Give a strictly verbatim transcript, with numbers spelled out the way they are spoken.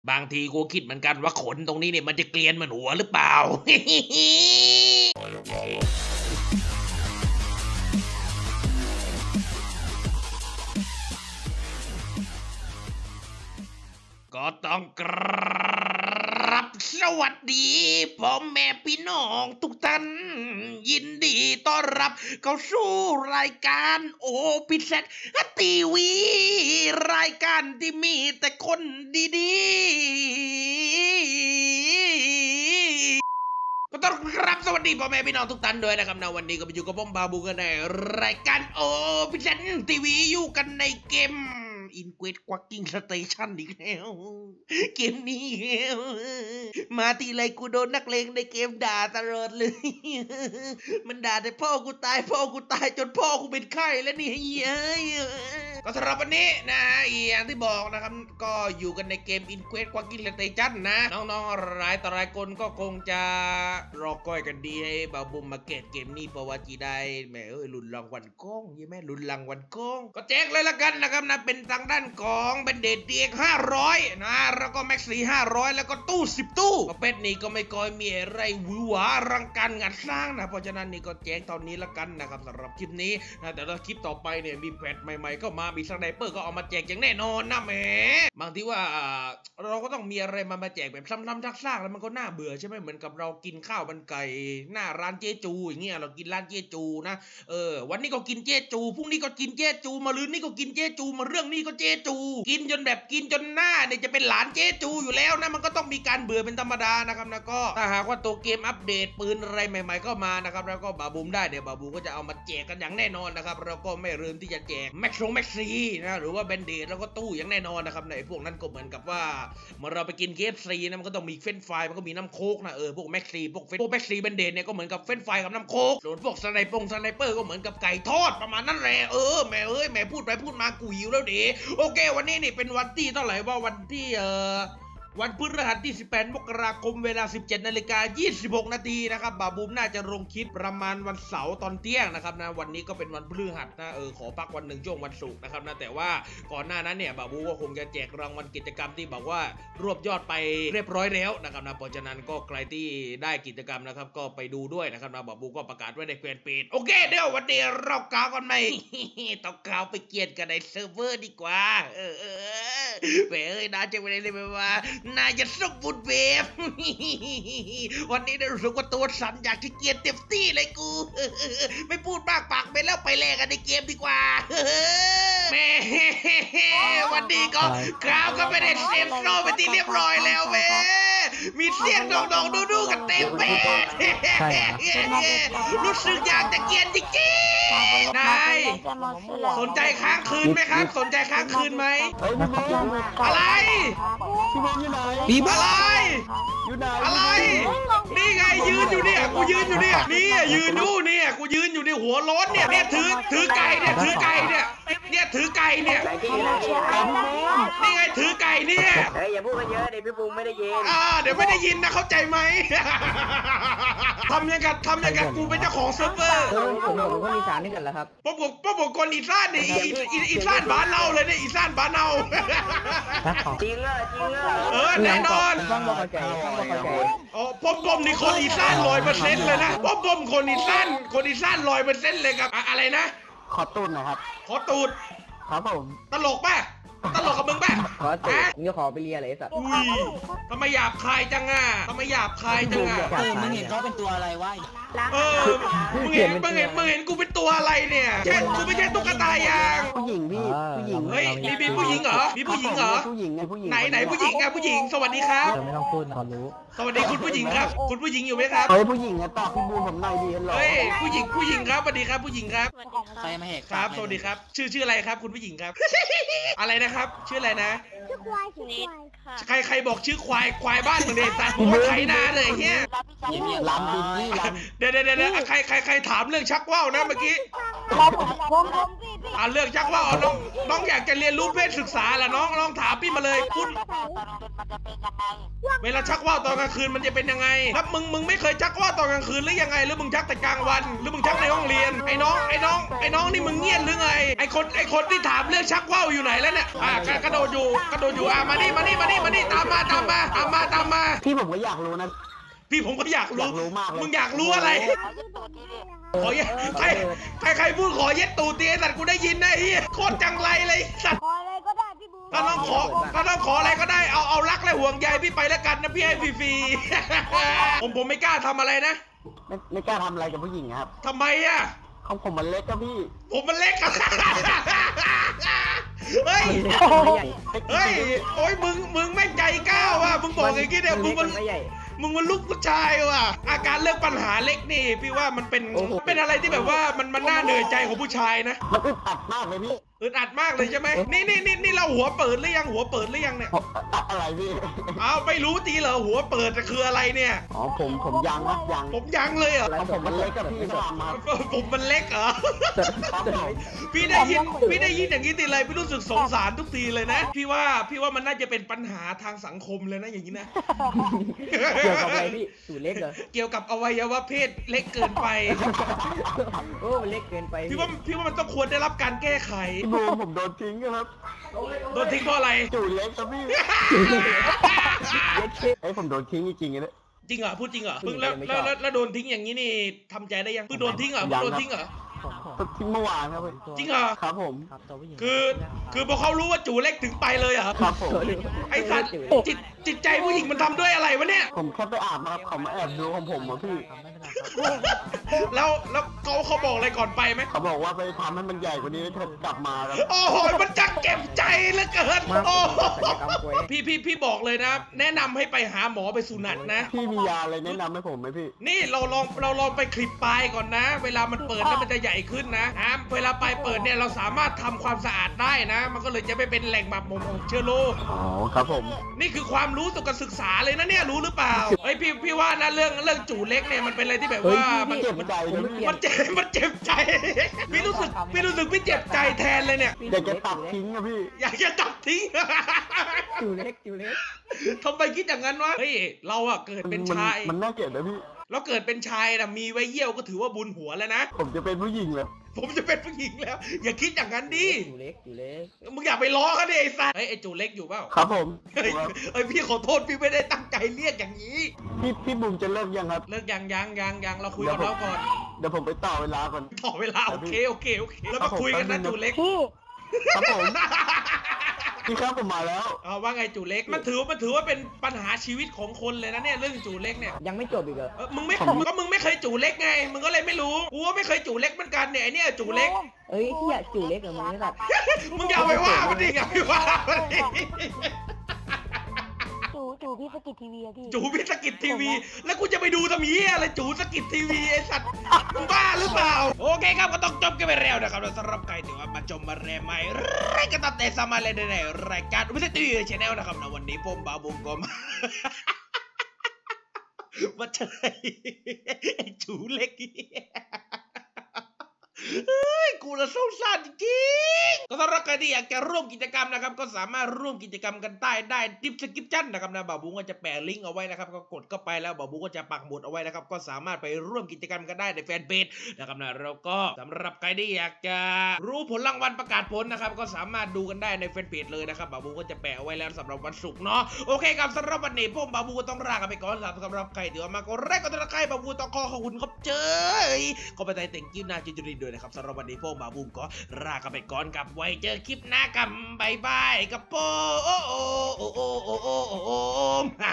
บางทีกูคิดเหมือนกันว่าขนตรงนี้เนี่ยมันจะเกลียนเหมือนหัวหรือเปล่า ก็ต้องกราบสวัสดีพ่อแม่พี่น้องทุกท่านยินดีต้อนรับเข้าสู่รายการโอพิเศษทีวีรายการที่มีแต่คนดีๆก็ต้องกราบสวัสดีพ่อแม่พี่น้องทุกท่านด้วยนะครับนะวันนี้ก็ไปอยู่กับผมบาบูกันในรายการโอพิเศษทีวีอยู่กันในเกมอินเควสควักกิ้งสเตชันอีกแล้วเกมนี้มาทีไรกูโดนนักเลงในเกมด่าตลอดเลยมันด่าแต่พ่อกูตายพ่อกูตายจนพ่อกูเป็นไข้แล้วนี่เฮ้ยก็สำหรับวันนี้นะอย่างที่บอกนะครับก็อยู่กันในเกมอินเควสควักกิ้งสเตชันนะน้องๆหลายต่อหลายคนก็คงจะรอคอยกันดีให้บาบุมมาเกตเกมนี้เพราะว่าจีได้แม่เอ้ยลุ้นรางวัลกล้องใช่ไหมลุ้นรางวัลกล้องก็แจ้งเลยละกันนะครับนะเป็นทางด้านของเบนเดดเดียกห้าร้อยนะแล้วก็แม็กซี่ห้าร้อยแล้วก็ตู้สิบตู้ประเภทนี้ก็ไม่ค่อยมีอะไรหวือหวารังการงานสร้างนะเพราะฉะนั้นนี่ก็แจ้งตอนนี้ละกันนะครับสำหรับคลิปนี้นะแต่ถ้าคลิปต่อไปเนี่ยมีแพทใหม่ๆก็มามีสไนเปอร์ก็เอามาแจกอย่างแน่นอนนะแหมบางทีว่าเราก็ต้องมีอะไรมามาแจกแบบซ้ำๆซักๆแล้วมันก็น่าเบื่อใช่ไหมเหมือนกับเรากินข้าวมันไก่หน้าร้านเจจูอย่างเงี้ยเรากินร้านเจจูนะเออวันนี้ก็กินเจจูพรุ่งนี้ก็กินเจจูมาลืนนี่ก็กินเจจูมาเรื่องนี้ก็เจจูกินจนแบบกินจนหน้าเนี่ยจะเป็นหลานเจจูอยู่แล้วนะมันก็ต้องมีการเบื่อเป็นธรรมดานะครับนะก็ถ้าหากว่าตัวเกมอัปเดตปืนอะไรใหม่ๆก็มานะครับแล้วก็บาบูมได้เดี๋ยวบาบูมก็จะเอามาแจกกันอย่างแน่นอนนะครับเราก็ไม่ลืมที่จะแจกแม็กซ์แม็กซีนะหรือว่าแบนเดดแล้วก็ตู้อย่างแน่นอนนะครับในพวกนั้นก็เหมือนกับว่าเมื่อเราไปกิน เค เอฟ ซี นะมันก็ต้องมีเฟรนช์ฟรายมันก็มีน้ำโคกนะเออพวกแม็กซีพวกพวกแม็กซีแบนเดดเนี่ยก็เหมือนกับเฟรนช์ฟรายกับน้ำโคกส่วนพวกสไนปงสไนเปอร์ก็เหมือนกับไก่ทอดประมาณนั้นแหละเออแม่เอ้ยแม่พูดไปพูดมากูหิวแล้วดิโอเควันนี้นี่เป็นวันที่เท่าไหร่ว่าวันที่เอ่อวันพฤหัสที่สิบแปดมกราคมเวลา สิบเจ็ดนาฬิกายี่สิบหกนาทีนะครับบาบูมน่าจะลงคลิปประมาณวันเสาร์ตอนเที่ยงนะครับนะวันนี้ก็เป็นวันพฤหัสนะเออขอพักวันหนึ่งช่วงวันศุกร์นะครับนะแต่ว่าก่อนหน้านั้นเนี่ยบาบูก็คงจะแจกรางวัลกิจกรรมที่บอกว่ารวบยอดไปเรียบร้อยแล้วนะครับนะเพราะฉะนั้นก็ใครที่ได้กิจกรรมนะครับก็ไปดูด้วยนะครับนะบาบูก็ประกาศไว้ในแฟนเพจโอเคเดี๋ยววันนี้เรากล่าวกันไหม ต้องกล่าวไปเกียรติกันในเซิร์ฟเวอร์ดีกว่าเออเออเว้ยน่าจะไม่ได้เลยว่าน่าจะสมบูรณ์แบบ วันนี้ได้รู้สึกว่าตัวสั่นอยากที่เกียรเต็มที่เลยกู ไม่พูดมากปากไปแล้วไปแลกกันในเกมดีกว่า แม่วันนี้ก็กล่าวก็ไม่ได้เซฟโซไปที่เรียบร้อยแล้วแม่มีเสียงดองๆดูๆกันเต็มไปรู้สึกอยากจะเกียรจริงๆนายสนใจค้างคืนไหมครับสนใจค้างคืนไหมอะไรพี่บ้าอะไรอะไรนี่ไงยืนอยู่เนี่ยกูยืนอยู่เนี่ยนี่ยืนอยู่เนี่ยกูยืนอยู่ในหัวร้อนเนี่ยเนี่ยถือถือไก่เนี่ยถือไก่เนี่ยเนี่ยถือไก่เนี่ยนี่ไงถือไก่เนี่ยเฮ้ยอย่าพูดกันเยอะเดี๋ยวพี่บูมไม่ได้ยินอ่าเดี๋ยวไม่ได้ยินนะเข้าใจไหมทำยังไงทำยังไงกูเป็นเจ้าของเซิร์ฟเวอร์ผมบอกคนอีสานนี่กันเหรอครับพวกผมพวกผมคนอีสานนี่อีสานบ้านเราเลยเนี่ยอีสานบ้านเราจริงเหรอจริงเหรอเออแน่นอนต้องบอกใจต้องบอกใจอ๋อผมผมนี่คนอีสานร้อยเปอร์เซ็นต์เลยนะผมผมคนอีสานคนอีสานร้อยเปอร์เซ็นต์เลยครับอะไรนะขอตูดหน่อยครับขอตูดครับผมตลกป่ะตลกกับมึงป่ะขอตูดมึงจะขอไปเรียอะไรสัตว์อุ้ยทำไมหยาบคายจังอ่ะทำไมหยาบคายจังอ่ะเออมึงเห็นเขาเป็นตัวอะไรวะเออมึงเห็นมึงเห็นมึงเห็นกูเป็นตัวอะไรเนี่ยแค่กูไม่ใช่ตุ๊กตายางผู้หญิงพี่ผู้หญิงเฮ้ยมีมีผู้หญิงเหรอมีผู้หญิงเหรอผู้หญิงไงผู้หญิงไหนไหนผู้หญิงไงผู้หญิงสวัสดีครับไม่ต้องพูดเขารู้สวัสดีคุณผู้หญิงครับคุณผู้หญิงอยู่ไหมครับเฮ้ยผู้หญิงนะตอบพี่บูมผมหน่อยดีเหรอเฮ้ยผู้หญิงผู้หญิงครับสวัสดีครับผู้หญิงครับใครมาเหกครับสวัสดีครับชื่อชื่ออะไรครับคุณผู้หญิงครับอะไรนะครับชื่ออะไรนะชื่อควายชื่อควายใครใครบอกชื่อควายควายบ้านมึงเนี่ยตัดหัวไถนาเลยเฮียลำดินี่ลำเดี๋ยวเดี๋ยวเดี๋ยวใครใครใครถามเรื่องชักว่าวนะเมื่อกี้อ่าเรื่องชักว่าวน้องน้องอยากจะเรียนรู้เพศศึกษาเหรอน้องน้องถามพี่มาเลยคุณเวเวลาชักว่าวตอนกลางคืนมันจะเป็นยังไงครับมึงมึงไม่เคยชักว่าวตอนกลางคืนหรือยังไงหรือมึงชักแต่กลางวันหรือมึงชักในห้องเรียนไอ้น้องไอ้น้องไอ้น้องนี่มึงเงียบหรือไงไอ้คนไอ้คนที่ถามเรื่องชักว่าวอยู่ไหนแล้วเนี่ยอ่ากระโดดอยู่กระโดดอยู่อ่ะมานี่มานี่มานี่มานี่ตามมาตามมาตามมาตามมาพี่ผมก็อยากรู้นะพี่ผมก็อยากรู้มากมึงอยากรู้อะไรขอเย็ดใครใครใครพูดขอเย็ดตูตีไอ้สัตว์กูได้ยินนะไอ้เหี้ยโคตรจังไรเลยสัตว์ขออะไรก็ได้พี่บูถ้าน้องขอถ้าน้องขออะไรก็ได้เอาเอารักและห่วงใยพี่ไปแล้วกันนะพี่ให้ฟรีๆผมผมไม่กล้าทำอะไรนะไม่ไม่กล้าทำอะไรกับผู้หญิงครับทำไมอ่ะของผมมันเล็กครับพี่ผมมันเล็กอะเฮ้ยเฮ้ยโอ้ยมึงมึงแม่งใจก้าวว่ะมึงบอกอย่างงี้เนี่ยมึงมันมึงมันลูกผู้ชายว่ะอาการเรื่องปัญหาเล็กนี่พี่ว่ามันเป็นเป็นอะไรที่แบบว่ามันมันน่าเหนื่อยใจของผู้ชายนะมันอึดอัดมากเลยพี่อึดอัดมากเลยใช่ไหมนี่นี่นี่นี่เราหัวเปิดหรือยังหัวเปิดหรือยังเนี่ยอะไรพี่อ้าวไม่รู้ตีเหรอหัวเปิดจะคืออะไรเนี่ยอ๋อผมผมยังนะยังผมยังเลยเหรอผมมันเล็กกับพี่ทำมาผมมันเล็กเหรอพี่ได้ยินพี่ได้ยินอย่างนี้ทีไรพี่รู้สึกสงสารทุกทีเลยนะพี่ว่าพี่ว่ามันน่าจะเป็นปัญหาทางสังคมเลยนะอย่างนี้นะเกี่ยวกับอะไรพี่สูเล็กเหรอเกี่ยวกับอวัยวะเพศเล็กเกินไปโอ้เล็กเกินไปพี่ว่าพี่ว่ามันต้องควรได้รับการแก้ไขบูมผมโดนทิ้งครับโดนทิ้งเพราะอะไรจูเล็กครับพี่ไอ้ผมโดนทิ้งจริงๆนะจริงเหรอพูดจริงเหรอเพิ่งแล้วแล้วแล้วโดนทิ้งอย่างนี้นี่ทำใจได้ยังเพิ่งโดนทิ้งเหรอเพิ่งโดนทิ้งเหรอทิ้งเมื่อวานครับจริงเหรอครับผมคือคือพอเขารู้ว่าจูเล็กถึงไปเลยเหรอครับผมไอ้สัตว์จิตจิตใจผู้หญิงมันทำด้วยอะไรวะเนี่ยผมแค่ไปอาบมาเขามาแอบดูของผมอ่ะพี่แล้วแล้วเขาเขาบอกอะไรก่อนไปไหมเขาบอกว่าไปทำให้มันใหญ่กว่านี้แล้วเธอกลับมาครับโอ้โหมันจังเก็บใจเหลือเกินโอ้พี่พี่พี่บอกเลยนะแนะนำให้ไปหาหมอไปสุนัขนะพี่มียาอะไรแนะนำให้ผมไหมพี่นี่เราลองเราลองไปคลิปปลายก่อนนะเวลามันเปิดแล้วมันจะใหญ่ขึ้นนะอ่าเวลาปลายเปิดเนี่ยเราสามารถทำความสะอาดได้นะมันก็เลยจะไม่เป็นแหล่งหมักหมมของเชื้อโรคอ๋อครับผมนี่คือความรู้จากการศึกษาเลยนะเนี่ยรู้หรือเปล่าเฮ้ยพี่พี่ว่านะเรื่องเรื่องจูเล็กเนี่ยมันเป็นอะไรที่แบบว่ามันเจ็บใจมันเจ็บมันเจ็บใจพี่รู้สึกพี่รู้สึกพี่เจ็บใจแทนเลยเนี่ยอยากจะตัดทิ้งอะพี่อยากจะตัดทิ้งจูเล็กจูเล็กทำไมคิดอย่างนั้นวะเฮ้ยเราอะเกิดเป็นชายมันน่าเกลียดนะพี่เราเกิดเป็นชายนะมีไว้เยี่ยวก็ถือว่าบุญหัวแล้วนะผมจะเป็นผู้หญิงแล้วผมจะเป็นผู้หญิงแล้วอย่าคิดอย่างนั้นดิจูเล็กจูเล็กมึงอย่าไปล้อกันดิไอ้สัตว์เฮ้ยไอ้จูเล็กอยู่เปล่าครับผมเฮ้ยพี่ขอโทษพี่ไม่ได้ตั้งใจเรียกอย่างนี้พี่พี่บุ๋มจะเลิกยังครับเลิกยังยังยังยังเราคุยกันแล้วก่อนเดี๋ยวผมไปต่อเวลาก่อนต่อเวลาโอเคโอเคโอเคแล้วมาคุยกันนะจูเล็กครับผมพี่ครับผมมาแล้วเอาว่าไงจูเล็กมันถือมันถือว่าเป็นปัญหาชีวิตของคนเลยนะเนี่ยเรื่องจูเล็กเนี่ยยังไม่จบอีกเหรอมึงไม่ก็มึงไม่เคยจูเล็กไงมึงก็เลยไม่รู้กูว่าไม่เคยจูเล็กเหมือนกันเนี่ยไอเนี่ยจูเล็กเอ้ยที่อยากจูเล็กเหรอมึงนี่แบบมึงอย่าไปว่ามันดิอย่าไปว่ามันดิจูจูพี่สกิททีวีอะพี่จูพี่สกิททีวีแล้วกูจะไปดูทำเหี้ยอะไรจูสกิททีวีไอสัตว์มึงบ้าหรือเปล่าโอเคครับก็ต้องจบกันไปแล้วนะครับสำหรับใครที่ว่ามาชมมาแรมใหม่รายการตัดแต่สมาเลยในรายการวิทยุทีวีชแนลนะครับในวันนี้ผมบาบุงก็มามาเจอไอ้จูเล็กเฮ้ยกูละสงสารจริงก็สำหรับใครที่อยากจะร่วมกิจกรรมนะครับก็สามารถร่วมกิจกรรมกันใต้ได้ดิฟสกิปชั่นนะครับนะบ่าวบุ้งก็จะแปะลิงก์เอาไว้นะครับก็กดเข้าไปแล้วบ่าวบุ้งก็จะปักหมุดเอาไว้นะครับก็สามารถไปร่วมกิจกรรมกันได้ในแฟนเพจนะครับนะแล้วก็สำหรับใครที่อยากจะรู้ผลรางวัลประกาศผลนะครับก็สามารถดูกันได้ในแฟนเพจเลยนะครับบ่าวบุ้งก็จะแปะเอาไว้แล้วสำหรับวันศุกร์เนาะโอเคครับสำหรับวันนี้ผมบ่าวบุ้งก็ต้องลากันไปก่อนสำหรับใครที่ว่ามาก็แรกก็ต้องใครบ่าวบุ้งต้องขอขอบคุณครับเจ้ยก็ไปใจแต่งกิ้วนาจินจุรินด้วยนะครับสำหรับวันนี้พวกบาบูมก็ลากันไปก่อนกับไว้เจอคลิปหน้ากันบายบายกับโปโอโอโอโอโอโอ